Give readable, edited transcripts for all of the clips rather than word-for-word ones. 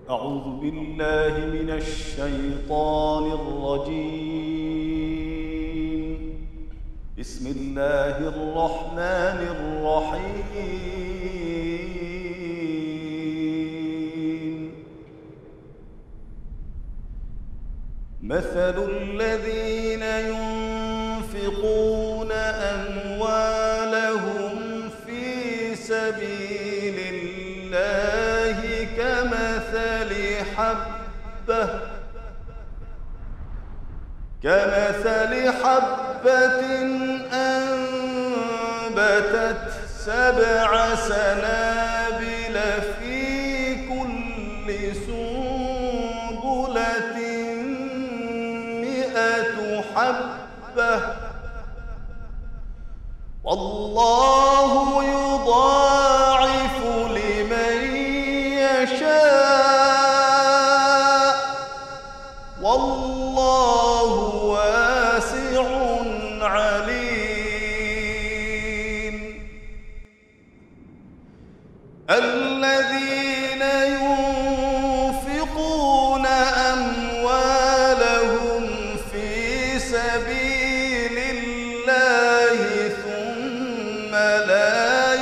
أعوذ بالله من الشيطان الرجيم. بسم الله الرحمن الرحيم. مثل الذين ينفقون أموالهم في سبيل الله كمثل حبة أنبتت 7 سنابل في كل سنبلة 100 حبة والله يضاعف لمن يشاء والله واسع عليم. الذين ينفقون أموالهم في سبيل الله ثم لا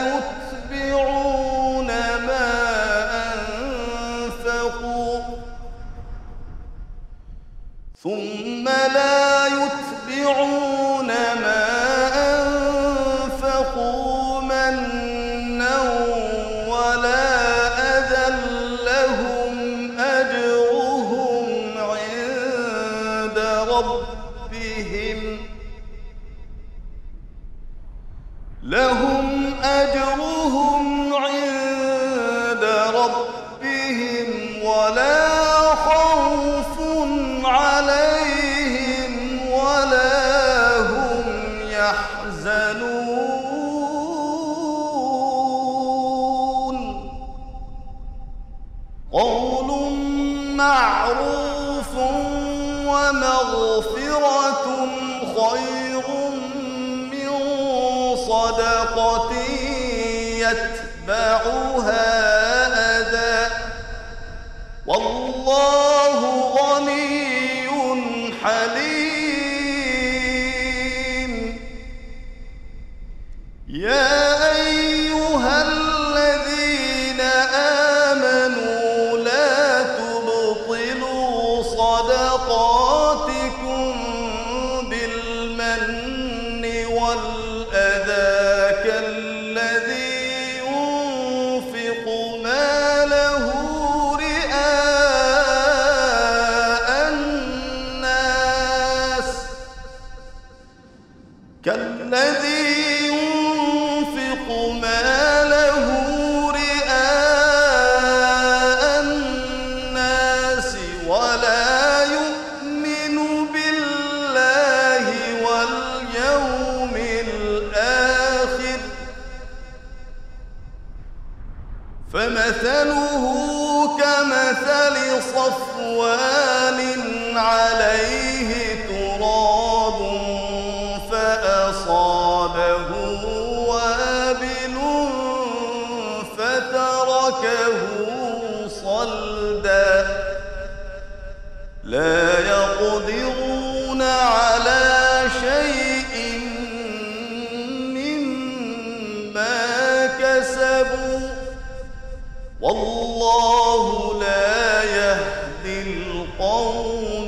يتبعون ما أنفقوا منا ولا أذى لهم أجرهم عند ربهم ولا خوف عليهم ولا هم يحزنون. قول معروف ومغفرة خير من صدقة يتبعها أذى والله غني حليم. يا أيها الذين آمنوا لا تبطلوا صدقاتكم بالمن والأذى كالذي ينفق ماله رئاء الناس ولا يؤمن بالله واليوم الآخر فمثله كمثل صفوان عليه تراب فأصابه وابل فتركه صلدا لا يقدرون على شيء مما كسبوا والله لا يهدي القوم